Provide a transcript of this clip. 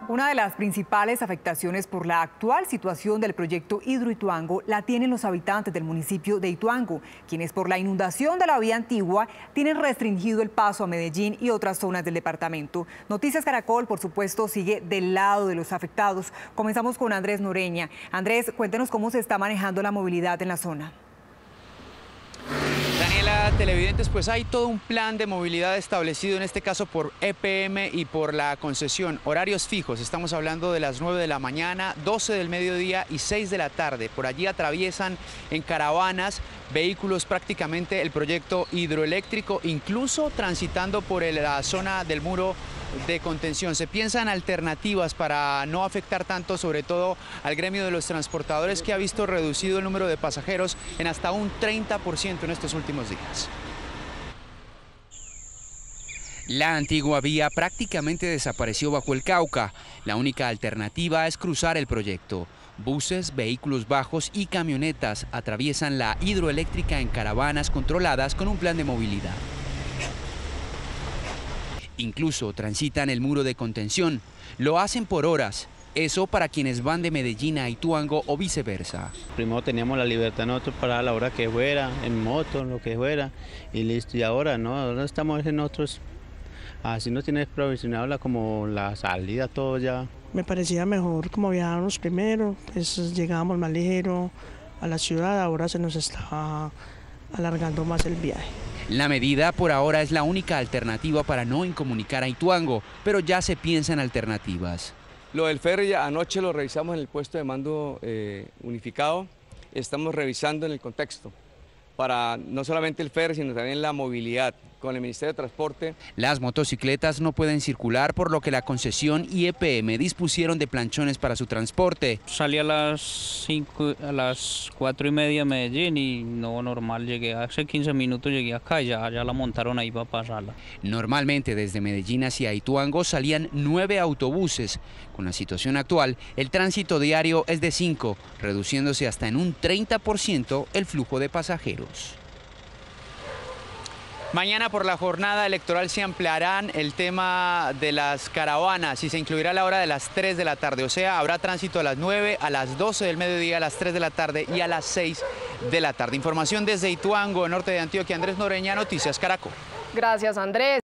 Una de las principales afectaciones por la actual situación del proyecto Hidroituango la tienen los habitantes del municipio de Ituango, quienes por la inundación de la vía antigua tienen restringido el paso a Medellín y otras zonas del departamento. Noticias Caracol, por supuesto, sigue del lado de los afectados. Comenzamos con Andrés Noreña. Andrés, cuéntenos cómo se está manejando la movilidad en la zona. Daniela, televidentes, pues hay todo un plan de movilidad establecido en este caso por EPM y por la concesión. Horarios fijos, estamos hablando de las 9 de la mañana, 12 del mediodía y 6 de la tarde. Por allí atraviesan en caravanas vehículos prácticamente el proyecto hidroeléctrico, incluso transitando por la zona del muro de contención. Se piensan alternativas para no afectar tanto, sobre todo al gremio de los transportadores, que ha visto reducido el número de pasajeros en hasta un 30% en estos últimos días. La antigua vía prácticamente desapareció bajo el Cauca. La única alternativa es cruzar el proyecto. Buses, vehículos bajos y camionetas atraviesan la hidroeléctrica en caravanas controladas con un plan de movilidad. Incluso transitan el muro de contención. Lo hacen por horas. Eso para quienes van de Medellín a Ituango o viceversa. Primero teníamos la libertad nosotros para la hora que fuera, en moto, lo que fuera, y listo. Y ahora no, ahora estamos en otros. Así no tienes provisionado como la salida, todo ya. Me parecía mejor como viajábamos primero, pues llegábamos más ligero a la ciudad, ahora se nos está alargando más el viaje. La medida por ahora es la única alternativa para no incomunicar a Ituango, pero ya se piensa en alternativas. Lo del ferry anoche lo revisamos en el puesto de mando unificado. Estamos revisando en el contexto para no solamente el ferry, sino también la movilidad con el Ministerio de Transporte. Las motocicletas no pueden circular, por lo que la concesión y EPM dispusieron de planchones para su transporte. Salí a las 4:30 a Medellín y no, normal, llegué hace 15 minutos, llegué acá y ya la montaron ahí para pasarla. Normalmente desde Medellín hacia Ituango salían 9 autobuses. Con la situación actual, el tránsito diario es de 5, reduciéndose hasta en un 30% el flujo de pasajeros. Mañana por la jornada electoral se ampliarán el tema de las caravanas y se incluirá la hora de las 3 de la tarde. O sea, habrá tránsito a las 9, a las 12 del mediodía, a las 3 de la tarde y a las 6 de la tarde. Información desde Ituango, norte de Antioquia. Andrés Noreña, Noticias Caracol. Gracias, Andrés.